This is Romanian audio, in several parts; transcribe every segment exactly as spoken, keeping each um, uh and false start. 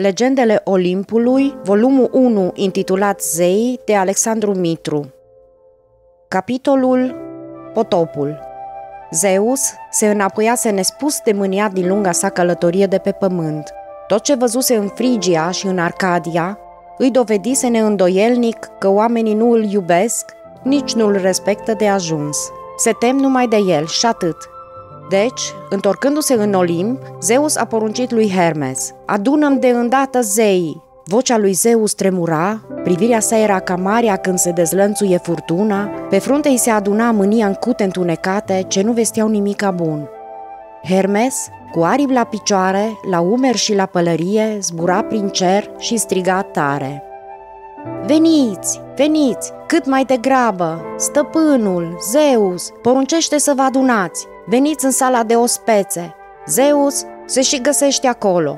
Legendele Olimpului, volumul unu, intitulat Zei, de Alexandru Mitru. Capitolul Potopul. Zeus se înapoiase nespus de mâniat din lunga sa călătorie de pe pământ. Tot ce văzuse în Frigia și în Arcadia îi dovedise neîndoielnic că oamenii nu îl iubesc, nici nu îl respectă de ajuns. Se tem numai de el și atât. Deci, întorcându-se în Olimp, Zeus a poruncit lui Hermes: adună-mi de îndată zeii. Vocea lui Zeus tremura, privirea sa era ca marea când se dezlănțuie furtuna, pe frunte îi se aduna mânia în cute întunecate ce nu vesteau nimica bun. Hermes, cu aripi la picioare, la umeri și la pălărie, zbura prin cer și striga tare: veniți, veniți, cât mai degrabă! Stăpânul, Zeus, poruncește să vă adunați! Veniți în sala de ospețe! Zeus se și găsește acolo!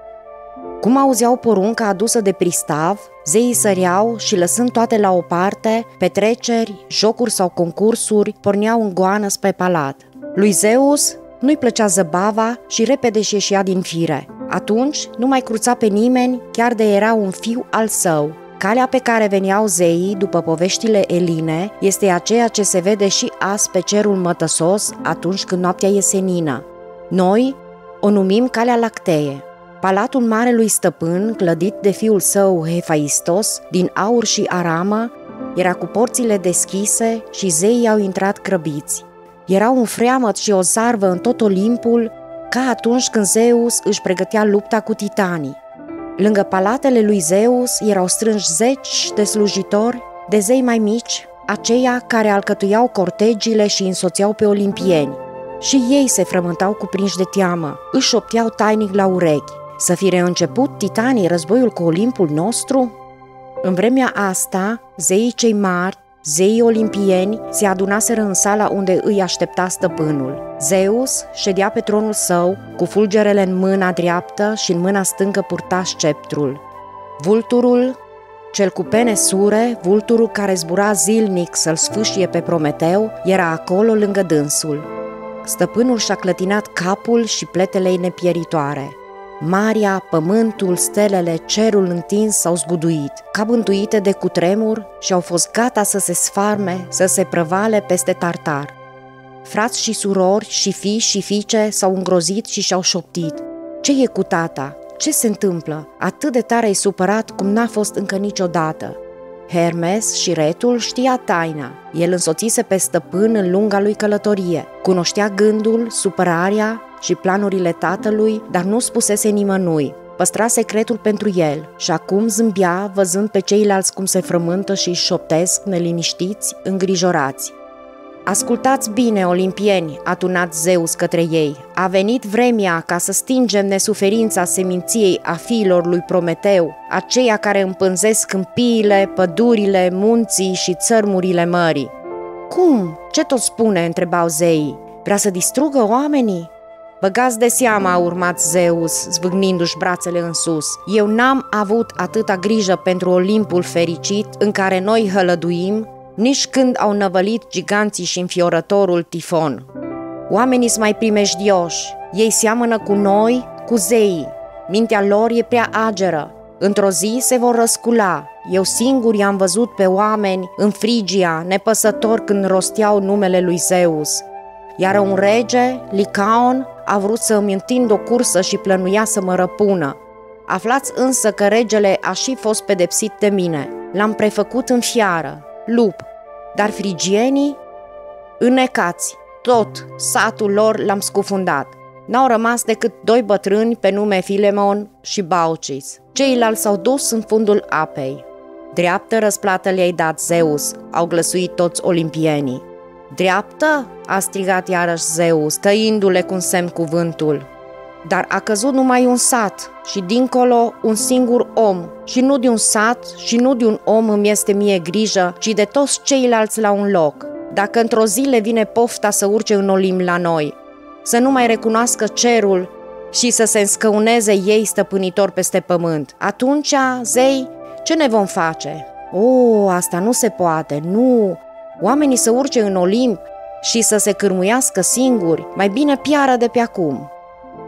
Cum auzeau porunca adusă de pristav, zeii săreau și, lăsând toate la o parte, petreceri, jocuri sau concursuri porneau în goană spre palat. Lui Zeus nu-i plăcea zăbava și repede și ieșea din fire. Atunci nu mai cruța pe nimeni, chiar de era un fiu al său. Calea pe care veneau zeii, după poveștile eline, este aceea ce se vede și azi pe cerul mătăsos atunci când noaptea e senină. Noi o numim Calea Lactee. Palatul marelui stăpân, clădit de fiul său Hefaistos, din aur și aramă, era cu porțile deschise și zeii au intrat grăbiți. Era un freamăt și o zarvă în tot Olimpul, ca atunci când Zeus își pregătea lupta cu titanii. Lângă palatele lui Zeus erau strânși zeci de slujitori, de zei mai mici, aceia care alcătuiau cortegiile și însoțeau pe olimpieni. Și ei se frământau cuprinși de teamă, își șopteau tainic la urechi: să fi reînceput titanii războiul cu Olimpul nostru? În vremea asta, zeii cei mari, zeii olimpieni, se adunaseră în sala unde îi aștepta stăpânul. Zeus ședea pe tronul său, cu fulgerele în mâna dreaptă și în mâna stângă purta sceptrul. Vulturul, cel cu pene sure, vulturul care zbura zilnic să-l sfâșie pe Prometeu, era acolo lângă dânsul. Stăpânul și-a clătinat capul și pletele-i nepieritoare. Marea, pământul, stelele, cerul întins s-au zguduit, ca bântuite de cutremur, și au fost gata să se sfarme, să se prăvale peste Tartar. Frați și surori și fii și fiice s-au îngrozit și și-au șoptit: ce e cu tata? Ce se întâmplă? Atât de tare e supărat cum n-a fost încă niciodată. Hermes și retul știa taina. El însoțise pe stăpân în lunga lui călătorie. Cunoștea gândul, supărarea și planurile tatălui, dar nu spusese nimănui. Păstra secretul pentru el și acum zâmbea, văzând pe ceilalți cum se frământă și își șoptesc, neliniștiți, îngrijorați. Ascultați bine, olimpieni, a tunat Zeus către ei. A venit vremea ca să stingem nesuferința seminției a fiilor lui Prometeu, aceia care împânzesc câmpiile, pădurile, munții și țărmurile mării. Cum? Ce tot spune? Întrebau zeii. Vrea să distrugă oamenii? Băgați de seama, a urmat Zeus, zvâgnindu-și brațele în sus. Eu n-am avut atâta grijă pentru Olimpul fericit în care noi hălăduim, nici când au năvălit giganții și înfiorătorul Tifon. Oamenii-s mai primejdioși, ei seamănă cu noi, cu zeii. Mintea lor e prea ageră. Într-o zi se vor răscula. Eu singur i-am văzut pe oameni în Frigia, nepăsători când rosteau numele lui Zeus. Iar un rege, Licaon, a vrut să îmi întind o cursă și plănuia să mă răpună. Aflați însă că regele a și fost pedepsit de mine. L-am prefăcut în fiară, lup, dar frigienii, înnecați, tot satul lor l-am scufundat. N-au rămas decât doi bătrâni pe nume Filemon și Baucis. Ceilalți s-au dus în fundul apei. Dreaptă răsplată le-ai dat, Zeus, au glăsuit toți olimpienii. Dreaptă? A strigat iarăși Zeus, tăindu-le cu semn cuvântul. Dar a căzut numai un sat și dincolo un singur om, și nu de un sat și nu de un om îmi este mie grijă, ci de toți ceilalți la un loc. Dacă într-o zi le vine pofta să urce în Olimp la noi, să nu mai recunoască cerul și să se înscăuneze ei stăpânitor peste pământ, atunci, zei, ce ne vom face? O, asta nu se poate, nu! Oamenii să urce în Olimp și să se cârmuiască singuri, mai bine piară de pe acum.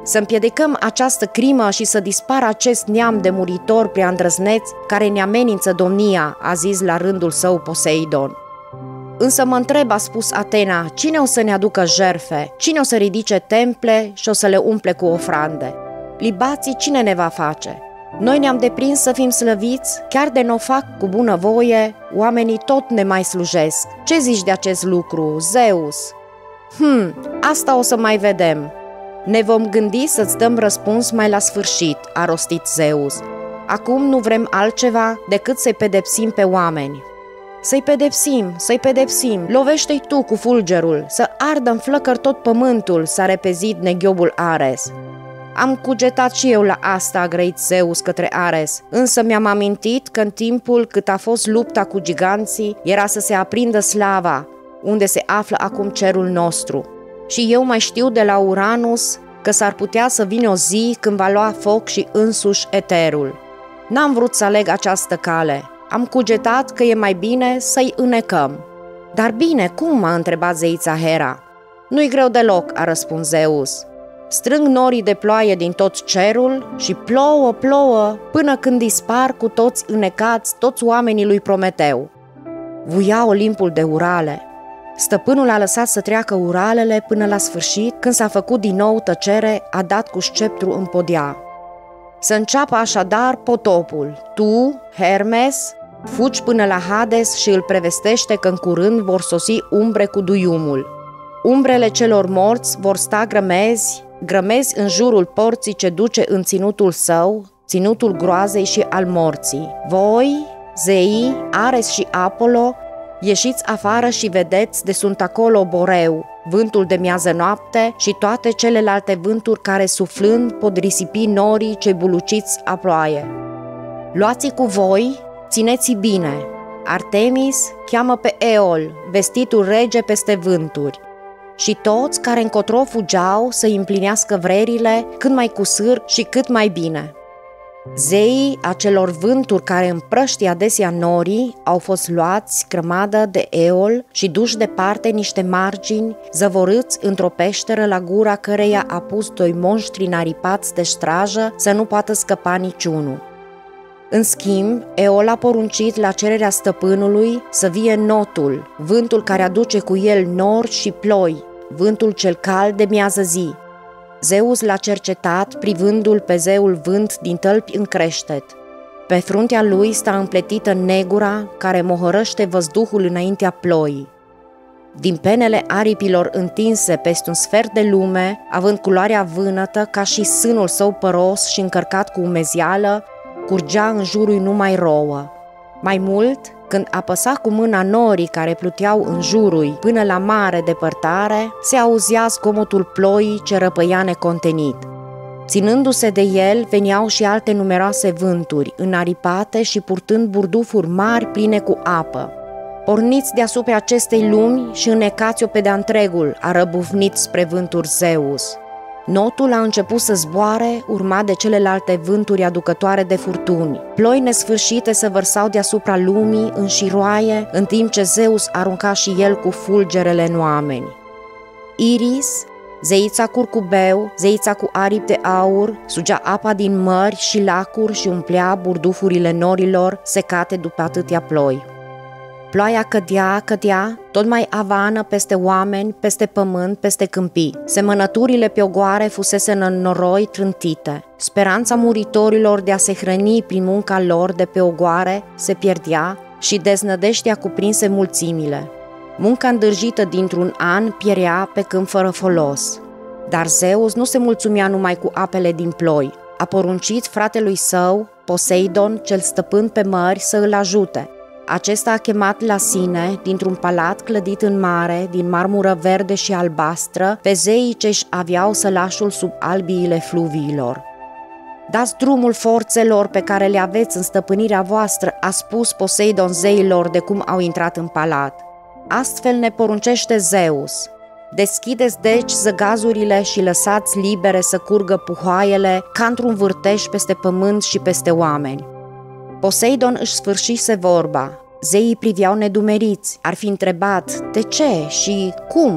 să împiedicăm această crimă și să dispară acest neam de muritori prea îndrăzneți care ne amenință domnia, a zis la rândul său Poseidon. Însă mă întreb, a spus Atena, cine o să ne aducă jerfe, cine o să ridice temple și o să le umple cu ofrande? Libații cine ne va face? Noi ne-am deprins să fim slăviți, chiar de n-o fac cu bună voie, oamenii tot ne mai slujesc. Ce zici de acest lucru, Zeus? Hm, asta o să mai vedem. Ne vom gândi să-ți dăm răspuns mai la sfârșit, a rostit Zeus. Acum nu vrem altceva decât să-i pedepsim pe oameni. Să-i pedepsim, să-i pedepsim, lovește-i tu cu fulgerul, să ardă în flăcări tot pământul, s-a repezit neghiobul Ares. Am cugetat și eu la asta, a grăit Zeus către Ares, însă mi-am amintit că în timpul cât a fost lupta cu giganții, era să se aprindă slava, unde se află acum cerul nostru. Și eu mai știu de la Uranus că s-ar putea să vină o zi când va lua foc și însuși eterul. N-am vrut să aleg această cale. Am cugetat că e mai bine să-i înecăm. Dar bine, cum? A întrebat zeița Hera. Nu-i greu deloc, a răspuns Zeus. Strâng norii de ploaie din tot cerul și plouă, plouă, până când dispar cu toți înecați toți oamenii lui Prometeu. Vuia Olimpul de urale. Stăpânul a lăsat să treacă uralele până la sfârșit, când s-a făcut din nou tăcere, a dat cu sceptru în podea. Să înceapă așadar potopul. Tu, Hermes, fugi până la Hades și îl prevestește că în curând vor sosi umbre cu duiumul. Umbrele celor morți vor sta grămezi, grămezi în jurul porții ce duce în ținutul său, ținutul groazei și al morții. Voi, zeii, Ares și Apollo, ieșiți afară și vedeți de sunt acolo Boreu, vântul de miază noapte și toate celelalte vânturi care suflând pot risipi norii cei buluciți a ploaie. Luați-i cu voi, țineți-i bine. Artemis cheamă pe Eol, vestitul rege peste vânturi. Și toți care încotro fugeau să împlinească vrerile cât mai cu sârg și cât mai bine. Zeii acelor vânturi care împrăștie adesea norii au fost luați grămadă de Eol și duși departe niște margini, zăvorâți într-o peșteră la gura căreia a pus doi monștri naripați de strajă să nu poată scăpa niciunul. În schimb, Eol a poruncit la cererea stăpânului să vie Notul, vântul care aduce cu el nori și ploi, vântul cel cald de miază zi. Zeus l-a cercetat, privându-l pe zeul vânt din tălpi în creștet. Pe fruntea lui sta împletită negura care mohărăște văzduhul înaintea ploii. Din penele aripilor întinse peste un sfert de lume, având culoarea vânătă ca și sânul său păros și încărcat cu umezială, curgea în jurul numai rouă. Mai mult, când apăsa cu mâna norii care pluteau în jurul până la mare depărtare, se auzea zgomotul ploii ce răpăia necontenit. Ținându-se de el, veneau și alte numeroase vânturi, înaripate și purtând burdufuri mari pline cu apă. Porniți deasupra acestei lumi și înecați-o pe de-a întregul, a răbufnit spre vânturi Zeus. Notul a început să zboare, urmat de celelalte vânturi aducătoare de furtuni. Ploi nesfârșite se vărsau deasupra lumii în șiroaie, în timp ce Zeus arunca și el cu fulgerele în oameni. Iris, zeița curcubeu, zeița cu aripi de aur, sugea apa din mări și lacuri și umplea burdufurile norilor secate după atâtea ploi. Ploaia cădea, cădea, tot mai avană peste oameni, peste pământ, peste câmpii. Semănăturile pe ogoare fusese în noroi trântite. Speranța muritorilor de a se hrăni prin munca lor de pe ogoare se pierdea și deznădejdea cuprinse mulțimile. Munca îndârjită dintr-un an pierea pe câmp fără folos. Dar Zeus nu se mulțumea numai cu apele din ploi. A poruncit fratelui său, Poseidon, cel stăpân pe mări, să îl ajute. Acesta a chemat la sine, dintr-un palat clădit în mare, din marmură verde și albastră, pe zeii ce-și aveau sălașul sub albiile fluviilor. Dați drumul forțelor pe care le aveți în stăpânirea voastră, a spus Poseidon zeilor de cum au intrat în palat. Astfel ne poruncește Zeus. Deschideți deci zăgazurile și lăsați libere să curgă puhoaiele ca într-un vârtej peste pământ și peste oameni. Poseidon își sfârșise vorba. Zeii priveau nedumeriți, ar fi întrebat de ce și cum,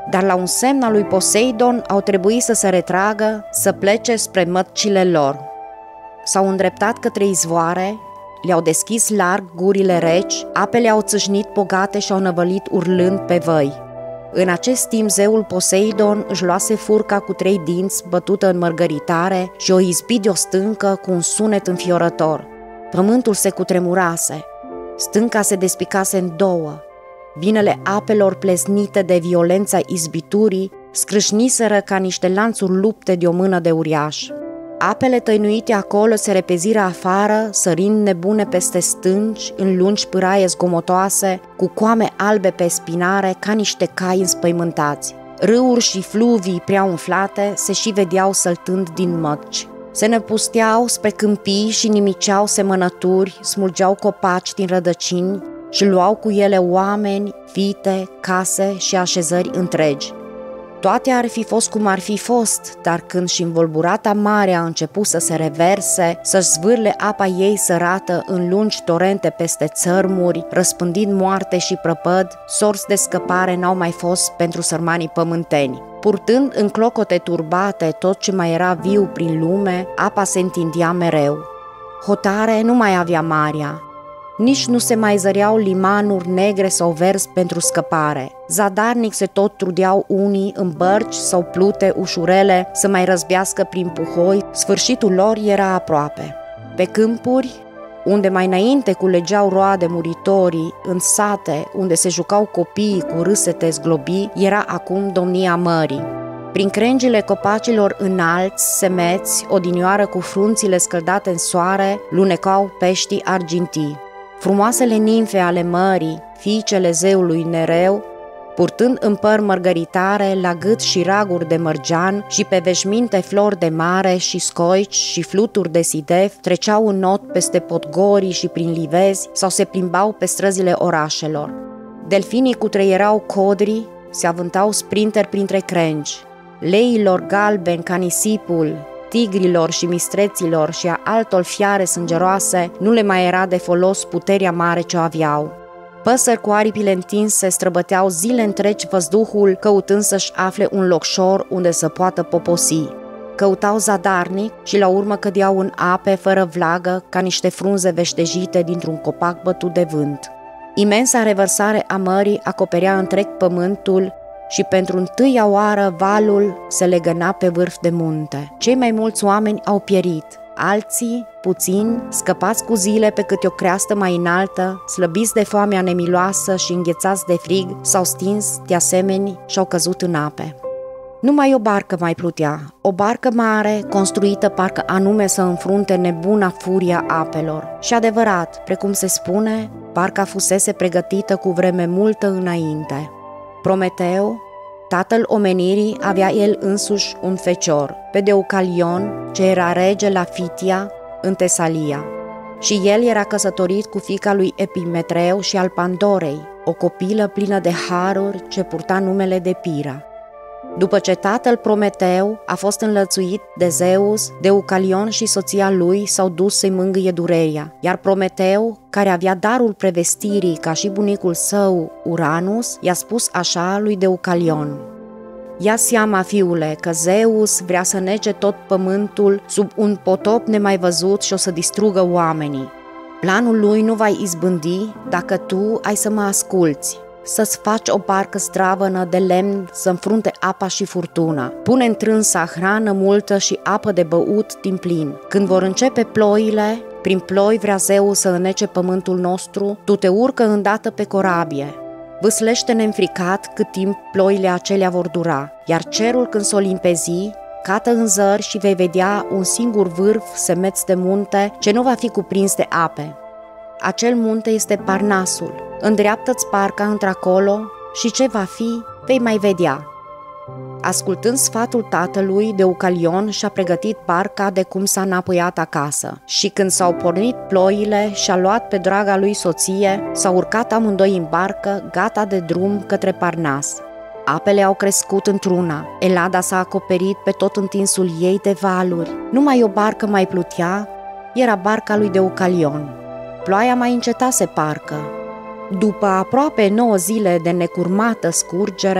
dar la un semn al lui Poseidon au trebuit să se retragă, să plece spre mătcile lor. S-au îndreptat către izvoare, le-au deschis larg gurile reci, apele au țâșnit bogate și au năvălit urlând pe văi. În acest timp, zeul Poseidon își luase furca cu trei dinți bătută în mărgăritare și o izbi de o stâncă cu un sunet înfiorător. Pământul se cutremurase, stânca se despicase în două, vinele apelor plesnite de violența izbiturii scrâșniseră ca niște lanțuri lupte de o mână de uriaș. Apele tăinuite acolo se repeziră afară, sărind nebune peste stânci, în lungi pâraie zgomotoase, cu coame albe pe spinare, ca niște cai înspăimântați. Râuri și fluvii prea umflate se și vedeau săltând din măci. Se năpusteau spre câmpii și nimiceau semănături, smulgeau copaci din rădăcini și luau cu ele oameni, vite, case și așezări întregi. Toate ar fi fost cum ar fi fost, dar când și învolburata mare a început să se reverse, să-și zvârle apa ei sărată în lungi torente peste țărmuri, răspândind moarte și prăpăd, sorți de scăpare n-au mai fost pentru sărmanii pământeni. Purtând în clocote turbate tot ce mai era viu prin lume, apa se întindea mereu. Hotare nu mai avea marea, nici nu se mai zăreau limanuri negre sau verzi pentru scăpare. Zadarnic se tot trudeau unii în bărci sau plute ușurele să mai răzbească prin puhoi, sfârșitul lor era aproape. Pe câmpuri, unde mai înainte culegeau roade muritorii, în sate, unde se jucau copiii cu râsete zglobii, era acum domnia mării. Prin crengile copacilor înalți, semeți, odinioară cu frunțile scăldate în soare, lunecau peștii argintii. Frumoasele nimfe ale mării, fiicele zeului Nereu, purtând în păr mărgăritare, la gât și raguri de mărgean și pe veșminte flori de mare și scoici și fluturi de sidef, treceau în not peste podgorii și prin livezi sau se plimbau pe străzile orașelor. Delfinii cutreierau codrii, se avântau sprinteri printre crengi. Leilor galbeni ca nisipul, tigrilor și mistreților și a altor fiare sângeroase nu le mai era de folos puterea mare ce o aveau. Păsări cu aripile întinse străbăteau zile întregi văzduhul, căutând să-și afle un locșor unde să poată poposi. Căutau zadarnic și la urmă cădeau în ape fără vlagă ca niște frunze veștejite dintr-un copac bătut de vânt. Imensa revărsare a mării acoperea întreg pământul și pentru întâia oară valul se legăna pe vârf de munte. Cei mai mulți oameni au pierit, alții, puțini, scăpați cu zile pe câte o creastă mai înaltă, slăbiți de foamea nemiloasă și înghețați de frig, s-au stins de asemenea și au căzut în ape. Numai o barcă mai plutea, o barcă mare, construită parcă anume să înfrunte nebuna furia apelor. Și adevărat, precum se spune, barca fusese pregătită cu vreme multă înainte. Prometeu, tatăl omenirii, avea el însuși un fecior, pe Deucalion, ce era rege la Fitia, în Tesalia. Și el era căsătorit cu fiica lui Epimetreu și al Pandorei, o copilă plină de haruri ce purta numele de Pira. După ce tatăl Prometeu a fost înlățuit de Zeus, Deucalion și soția lui s-au dus să-i mângâie durerea, iar Prometeu, care avea darul prevestirii ca și bunicul său Uranus, i-a spus așa lui Deucalion: „Ia seama, fiule, că Zeus vrea să nece tot pământul sub un potop nemai văzut și o să distrugă oamenii. Planul lui nu va izbândi dacă tu ai să mă asculți. Să-ți faci o barcă zdravănă de lemn să înfrunte apa și furtuna. Pune în trânsa hrană multă și apă de băut din plin. Când vor începe ploile, prin ploi vrea Zeus să înnece pământul nostru, tu te urcă îndată pe corabie. Vâslește neînfricat cât timp ploile acelea vor dura, iar cerul când s-o limpezi, cată în zări și vei vedea un singur vârf semeț de munte ce nu va fi cuprins de ape. Acel munte este Parnasul. Îndreaptă-ți barca într-acolo și ce va fi, vei mai vedea." Ascultând sfatul tatălui, Deucalion și-a pregătit barca de cum s-a înapoiat acasă și când s-au pornit ploile și-a luat pe draga lui soție, s-au urcat amândoi în barcă, gata de drum către Parnas. Apele au crescut într-una, Elada s-a acoperit pe tot întinsul ei de valuri, numai o barcă mai plutea, era barca lui Deucalion. Ploaia mai încetase parcă. După aproape nouă zile de necurmată scurgere,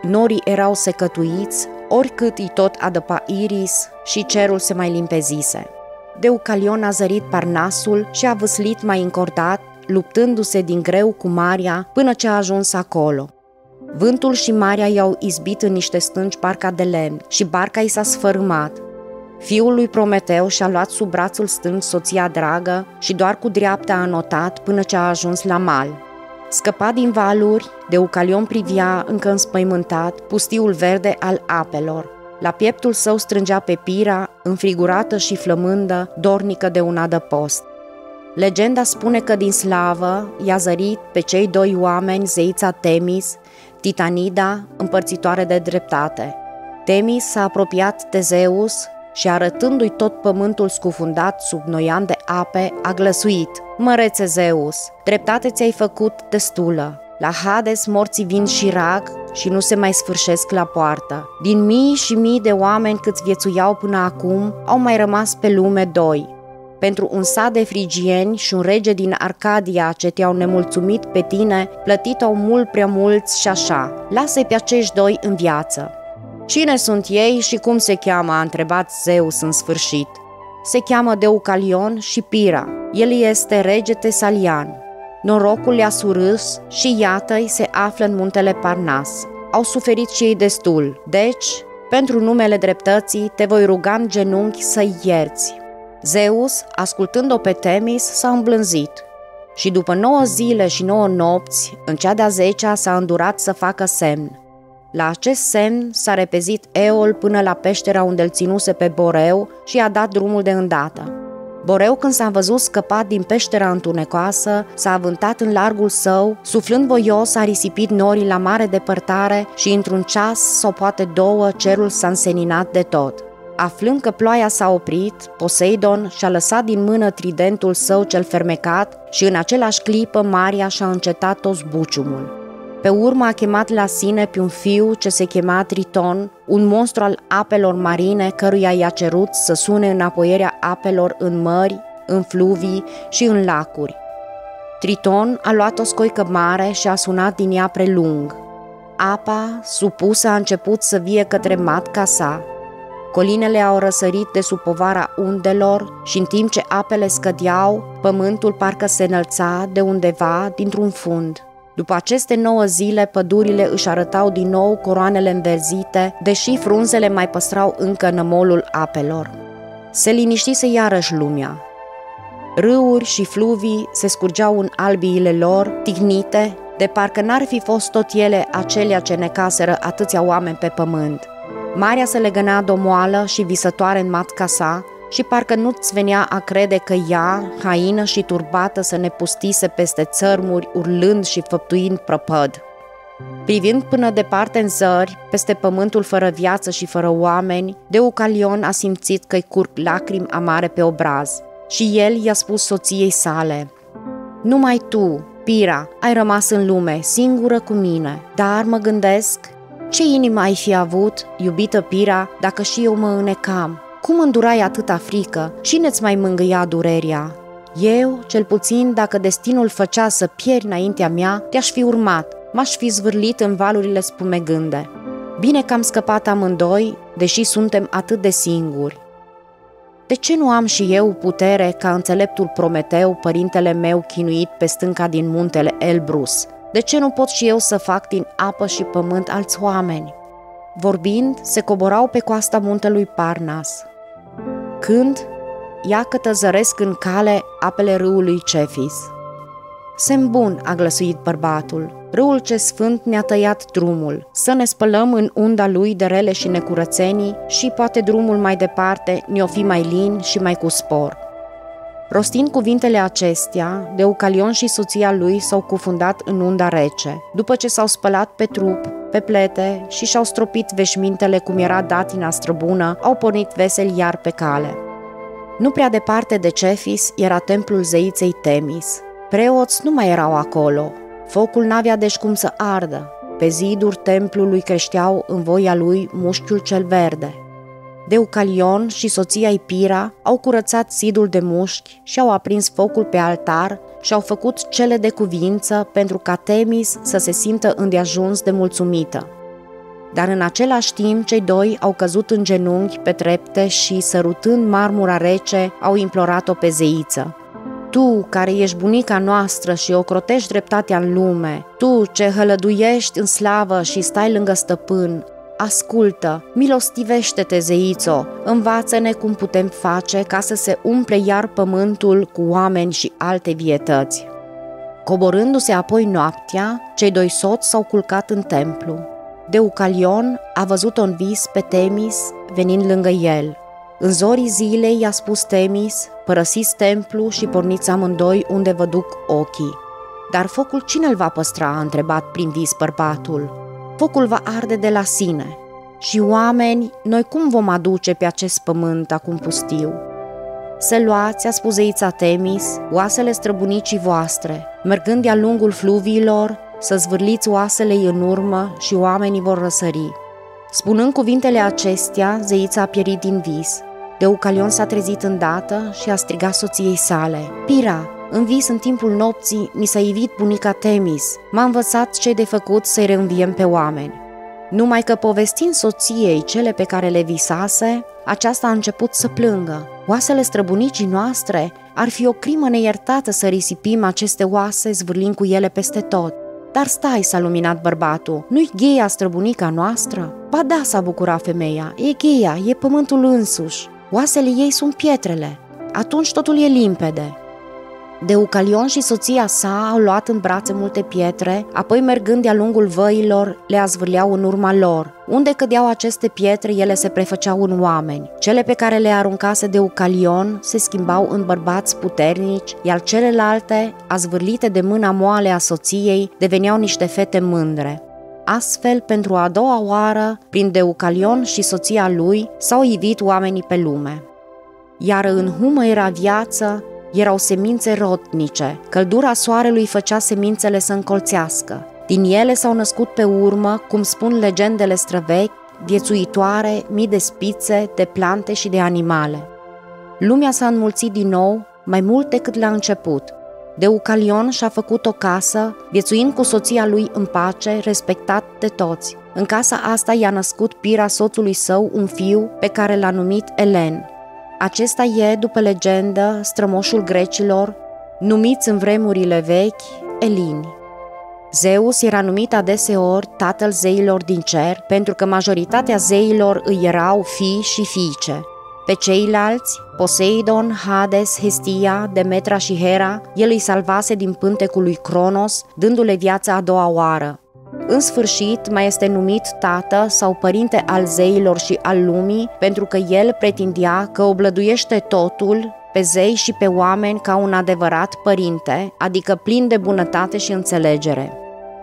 norii erau secătuiți, oricât îi tot adăpa Iris și cerul se mai limpezise. Deucalion a zărit Parnasul și a vâslit mai încordat, luptându-se din greu cu marea până ce a ajuns acolo. Vântul și marea i-au izbit în niște stânci barca de lemn și barca i s-a sfărâmat. Fiul lui Prometeu și-a luat sub brațul stâng soția dragă și doar cu dreapta a notat până ce a ajuns la mal. Scăpat din valuri, Deucalion privia, încă înspăimântat, pustiul verde al apelor. La pieptul său strângea pe Pira, înfrigurată și flămândă, dornică de un adăpost. Legenda spune că din slavă i-a zărit pe cei doi oameni zeița Temis, Titanida, împărțitoare de dreptate. Temis s-a apropiat de Zeus și, arătându-i tot pământul scufundat sub noian de ape, a glăsuit: „Mărețe Zeus, dreptate ți-ai făcut destulă. La Hades morții vin și rag și nu se mai sfârșesc la poartă. Din mii și mii de oameni câți viețuiau până acum, au mai rămas pe lume doi. Pentru un sat de frigieni și un rege din Arcadia ce te-au nemulțumit pe tine, plătit-au mult prea mulți și așa. Lasă-i pe acești doi în viață." „Cine sunt ei și cum se cheamă?" a întrebat Zeus în sfârșit. „Se cheamă Deucalion și Pira. El este rege tesalian. Norocul le-a surâs și iată-i se află în muntele Parnas. Au suferit și ei destul, deci, pentru numele dreptății, te voi ruga în genunchi să-i ierți." Zeus, ascultând-o pe Temis, s-a îmblânzit și după nouă zile și nouă nopți, în cea de-a zecea s-a îndurat să facă semn. La acest semn s-a repezit Eol până la peștera unde îl ținuse pe Boreu și i-a dat drumul de îndată. Boreu, când s-a văzut scăpat din peștera întunecoasă, s-a avântat în largul său, suflând voios a risipit norii la mare depărtare și într-un ceas sau poate două cerul s-a înseninat de tot. Aflând că ploaia s-a oprit, Poseidon și-a lăsat din mână tridentul său cel fermecat și în același clipă marea și-a încetat tot zbuciumul. Pe urmă a chemat la sine pe un fiu ce se chema Triton, un monstru al apelor marine căruia i-a cerut să sune înapoierea apelor în mări, în fluvii și în lacuri. Triton a luat o scoică mare și a sunat din ea prelung. Apa, supusă, a început să vie către matca sa. Colinele au răsărit de sub povara undelor și în timp ce apele scădeau, pământul parcă se înălța de undeva dintr-un fund. După aceste nouă zile, pădurile își arătau din nou coroanele înverzite, deși frunzele mai păstrau încă nămolul apelor. Se liniștise iarăși lumea. Râuri și fluvii se scurgeau în albiile lor, tignite, de parcă n-ar fi fost tot ele acelea ce necaseră atâția oameni pe pământ. Marea se legăna domoală și visătoare în matca sa și parcă nu-ți venea a crede că ea, haină și turbată, să ne pustise peste țărmuri, urlând și făptuind prăpăd. Privind până departe în zări, peste pământul fără viață și fără oameni, Deucalion a simțit că-i curg lacrimi amare pe obraz și el i-a spus soției sale: „Numai tu, Pira, ai rămas în lume, singură cu mine, dar mă gândesc, ce inimă ai fi avut, iubită Pira, dacă și eu mă înecam? Cum îndurai atâta frică? Cine-ți mai mângâia durerea? Eu, cel puțin, dacă destinul făcea să pierd înaintea mea, te-aș fi urmat, m-aș fi zvârlit în valurile spumegânde. Bine că am scăpat amândoi, deși suntem atât de singuri. De ce nu am și eu putere ca înțeleptul Prometeu, părintele meu chinuit pe stânca din muntele Elbrus? De ce nu pot și eu să fac din apă și pământ alți oameni?" Vorbind, se coborau pe coasta muntelui Parnas. Când, iată zăresc în cale apele râului Cefis. „Semn bun," a glăsuit bărbatul, „râul ce sfânt ne-a tăiat drumul, să ne spălăm în unda lui de rele și necurățenii și poate drumul mai departe ne-o fi mai lin și mai cu spor." Rostind cuvintele acestea, Deucalion și soția lui s-au cufundat în unda rece, după ce s-au spălat pe trup, pe plete și și-au stropit veșmintele cum era datina străbună, au pornit veseli iar pe cale. Nu prea departe de Cefis era templul zeiței Temis. Preoți nu mai erau acolo, focul n-avea deci cum să ardă, pe ziduri templului creșteau în voia lui mușchiul cel verde. Deucalion și soția Pira au curățat zidul de mușchi și au aprins focul pe altar și au făcut cele de cuvință pentru ca Temis să se simtă îndeajuns de mulțumită. Dar în același timp, cei doi au căzut în genunchi pe trepte și, sărutând marmura rece, au implorat-o pe zeiță. Tu, care ești bunica noastră și ocrotești dreptatea în lume, tu, ce hălăduiești în slavă și stai lângă stăpân, ascultă, milostivește-te, zeițo, învață-ne cum putem face ca să se umple iar pământul cu oameni și alte vietăți. Coborându-se apoi noaptea, cei doi soți s-au culcat în templu. Deucalion a văzut-o în vis pe Temis venind lângă el. În zorii zilei i-a spus Temis: părăsiți templu și porniți amândoi unde vă duc ochii. Dar focul cine îl va păstra? A întrebat prin vis bărbatul. Focul va arde de la sine. Și oameni, noi cum vom aduce pe acest pământ acum pustiu? Să luați, a spus zeița Temis, oasele străbunicii voastre, mergând de-a lungul fluviilor, să zvârliți oasele în urmă și oamenii vor răsări. Spunând cuvintele acestea, zeița a pierit din vis. Deucalion s-a trezit îndată și a strigat soției sale: Pira, în vis în timpul nopții mi s-a ivit bunica Temis, m-a învățat ce de făcut să-i reînviem pe oameni. Numai că povestind soției cele pe care le visase, aceasta a început să plângă. Oasele străbunicii noastre, ar fi o crimă neiertată să risipim aceste oase zvârlind cu ele peste tot. Dar stai, s-a luminat bărbatul, nu-i Gheia străbunica noastră? Ba da, s-a bucurat femeia, e Gheia, e pământul însuși. Oasele ei sunt pietrele. Atunci totul e limpede. Deucalion și soția sa au luat în brațe multe pietre, apoi mergând de-a lungul văilor, le azvârleau în urma lor. Unde cădeau aceste pietre, ele se prefăceau în oameni. Cele pe care le aruncase Deucalion se schimbau în bărbați puternici, iar celelalte, azvârlite de mâna moale a soției, deveneau niște fete mândre. Astfel, pentru a doua oară, prin Deucalion și soția lui, s-au ivit oamenii pe lume. Iar în humă era viață, erau semințe rotnice, căldura soarelui făcea semințele să încolțească. Din ele s-au născut pe urmă, cum spun legendele străvechi, viețuitoare, mii de spițe, de plante și de animale. Lumea s-a înmulțit din nou, mai mult decât la început. Deucalion și-a făcut o casă, viețuind cu soția lui în pace, respectat de toți. În casa asta i-a născut Pira soțului său un fiu pe care l-a numit Elen. Acesta e, după legendă, strămoșul grecilor, numiți în vremurile vechi elini. Zeus era numit adeseori tatăl zeilor din cer, pentru că majoritatea zeilor îi erau fii și fiice. Pe ceilalți, Poseidon, Hades, Hestia, Demetra și Hera, el îi salvase din pântecul lui Cronos, dându-le viața a doua oară. În sfârșit, mai este numit tată sau părinte al zeilor și al lumii, pentru că el pretindea că oblăduiește totul, pe zei și pe oameni, ca un adevărat părinte, adică plin de bunătate și înțelegere.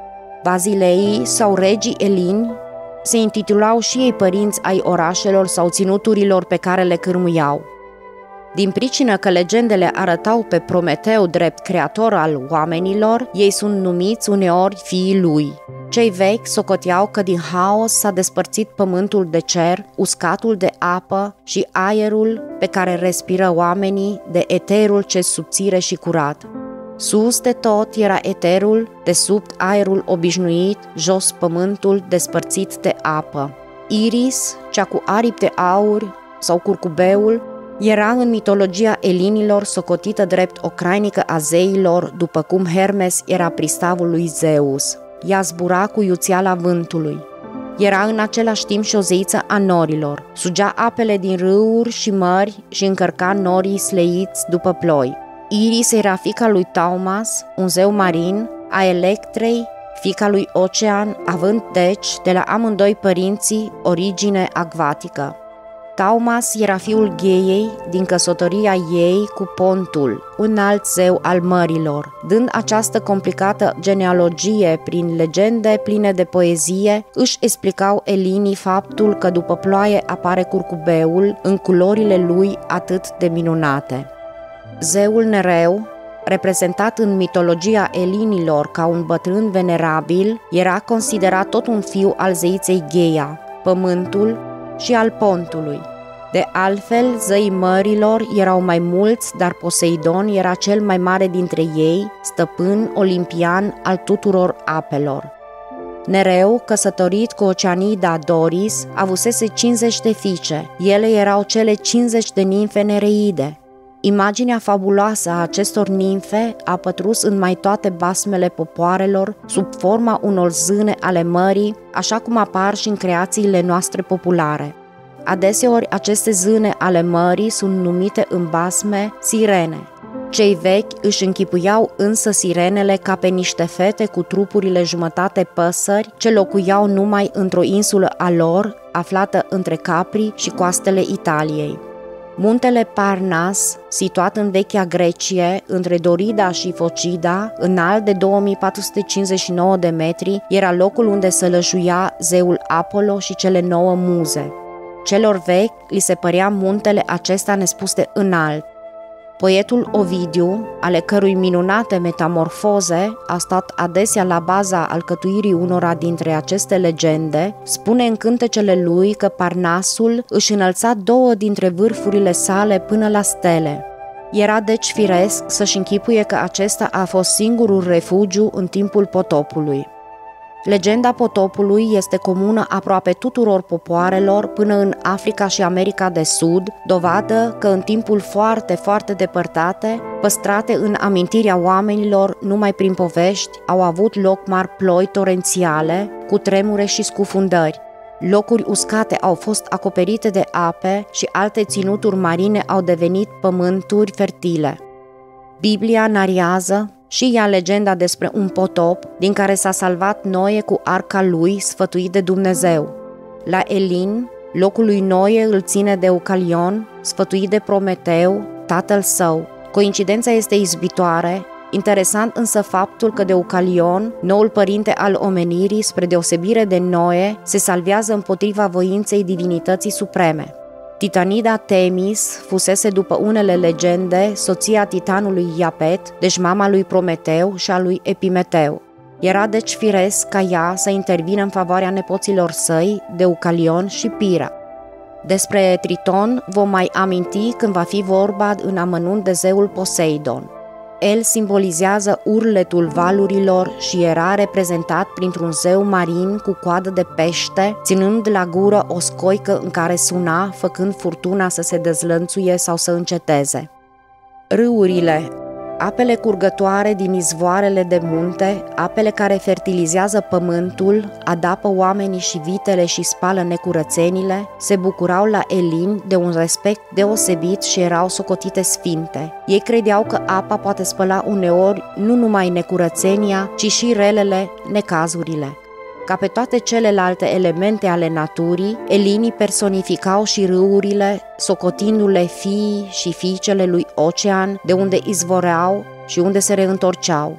Bazileii sau regii elini se intitulau și ei părinți ai orașelor sau ținuturilor pe care le cârmuiau. Din pricină că legendele arătau pe Prometeu drept creator al oamenilor, ei sunt numiți uneori fiii lui. Cei vechi socoteau că din haos s-a despărțit pământul de cer, uscatul de apă și aerul pe care respiră oamenii de eterul ce subțire și curat. Sus de tot era eterul, desubt aerul obișnuit, jos pământul despărțit de apă. Iris, cea cu aripi de aur, sau curcubeul, era în mitologia elinilor socotită drept o crainică a zeilor, după cum Hermes era pristavul lui Zeus. Ea zbura cu iuțeala vântului. Era în același timp și o zeiță a norilor. Sugea apele din râuri și mări și încărca norii sleiți după ploi. Iris era fiica lui Taumas, un zeu marin, a Electrei, fiica lui Ocean, având deci de la amândoi părinții origine acvatică. Taumas era fiul Gheiei din căsătoria ei cu Pontul, un alt zeu al mărilor. Dând această complicată genealogie prin legende pline de poezie, își explicau elinii faptul că după ploaie apare curcubeul în culorile lui atât de minunate. Zeul Nereu, reprezentat în mitologia elinilor ca un bătrân venerabil, era considerat tot un fiu al zeiței Gheia, pământul și al Pontului. De altfel, zeii mărilor erau mai mulți, dar Poseidon era cel mai mare dintre ei, stăpân olimpian al tuturor apelor. Nereu, căsătorit cu Oceanida Doris, avusese cincizeci de fiice. Ele erau cele cincizeci de nimfe nereide. Imaginea fabuloasă a acestor nimfe a pătrus în mai toate basmele popoarelor, sub forma unor zâne ale mării, așa cum apar și în creațiile noastre populare. Adeseori aceste zâne ale mării sunt numite în basme sirene. Cei vechi își închipuiau însă sirenele ca pe niște fete cu trupurile jumătate păsări ce locuiau numai într-o insulă a lor, aflată între Capri și coastele Italiei. Muntele Parnas, situat în vechea Grecie, între Dorida și Focida, înalt de două mii patru sute cincizeci și nouă de metri, era locul unde sălășuia zeul Apollo și cele nouă muze. Celor vechi li se părea muntele acesta nespus de înalt. Poetul Ovidiu, ale cărui minunate metamorfoze a stat adesea la baza alcătuirii unora dintre aceste legende, spune în cântecele lui că Parnasul își înălța două dintre vârfurile sale până la stele. Era deci firesc să-și închipuie că acesta a fost singurul refugiu în timpul potopului. Legenda potopului este comună aproape tuturor popoarelor până în Africa și America de Sud, dovadă că în timpul foarte, foarte depărtate, păstrate în amintirea oamenilor numai prin povești, au avut loc mari ploi torențiale, cu tremure și scufundări. Locuri uscate au fost acoperite de ape și alte ținuturi marine au devenit pământuri fertile. Biblia nariază și ea legenda despre un potop din care s-a salvat Noe cu arca lui sfătuit de Dumnezeu. La Elin, locul lui Noe îl ține Deucalion, sfătuit de Prometeu, tatăl său. Coincidența este izbitoare, interesant însă faptul că Deucalion, noul părinte al omenirii, spre deosebire de Noe, se salvează împotriva voinței divinității supreme. Titanida Temis fusese, după unele legende, soția titanului Iapet, deci mama lui Prometeu și a lui Epimeteu. Era deci firesc ca ea să intervină în favoarea nepoților săi, Deucalion și Pira. Despre Triton vom mai aminti când va fi vorba în amănunt de zeul Poseidon. El simbolizează urletul valurilor și era reprezentat printr-un zeu marin cu coadă de pește, ținând la gură o scoică în care suna, făcând furtuna să se dezlănțuie sau să înceteze. Râurile, apele curgătoare din izvoarele de munte, apele care fertilizează pământul, adapă oamenii și vitele și spală necurățenile, se bucurau la Elin de un respect deosebit și erau socotite sfinte. Ei credeau că apa poate spăla uneori nu numai necurățenia, ci și relele, necazurile. Ca pe toate celelalte elemente ale naturii, elinii personificau și râurile, socotindu-le fiii și fiicele lui Ocean, de unde izvoreau și unde se reîntorceau.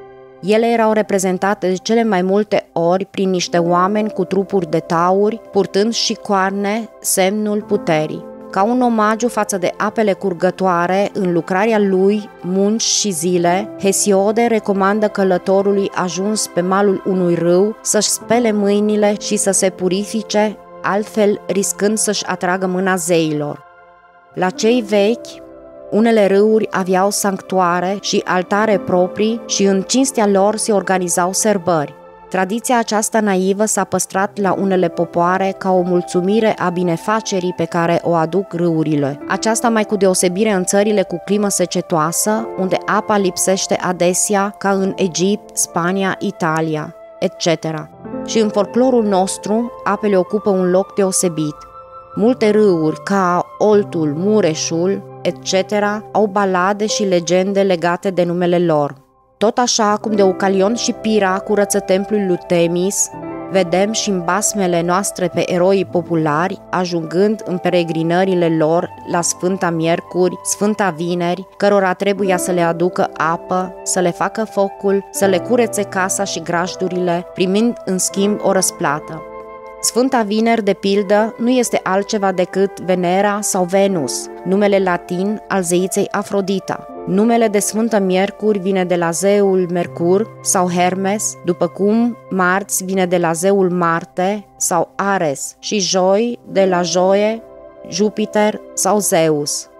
Ele erau reprezentate de cele mai multe ori prin niște oameni cu trupuri de tauri, purtând și coarne, semnul puterii. Ca un omagiu față de apele curgătoare, în lucrarea lui, Munci și zile, Hesiode recomandă călătorului ajuns pe malul unui râu să-și spele mâinile și să se purifice, altfel riscând să-și atragă mâna zeilor. La cei vechi, unele râuri aveau sanctuare și altare proprii și în cinstea lor se organizau sărbări. Tradiția aceasta naivă s-a păstrat la unele popoare ca o mulțumire a binefacerii pe care o aduc râurile. Aceasta mai cu deosebire în țările cu climă secetoasă, unde apa lipsește adesea, ca în Egipt, Spania, Italia, et cetera. Și în folclorul nostru, apele ocupă un loc deosebit. Multe râuri, ca Oltul, Mureșul, et cetera, au balade și legende legate de numele lor. Tot așa cum Deucalion și Pira curăță templul lui Temis, vedem și în basmele noastre pe eroii populari, ajungând în peregrinările lor la Sfânta Miercuri, Sfânta Vineri, cărora trebuia să le aducă apă, să le facă focul, să le curețe casa și grajdurile, primind în schimb o răsplată. Sfânta Vineri, de pildă, nu este altceva decât Venera sau Venus, numele latin al zeiței Afrodita. Numele de Sfântă Miercuri vine de la zeul Mercur sau Hermes, după cum marți vine de la zeul Marte sau Ares și joi de la Joie, Jupiter sau Zeus.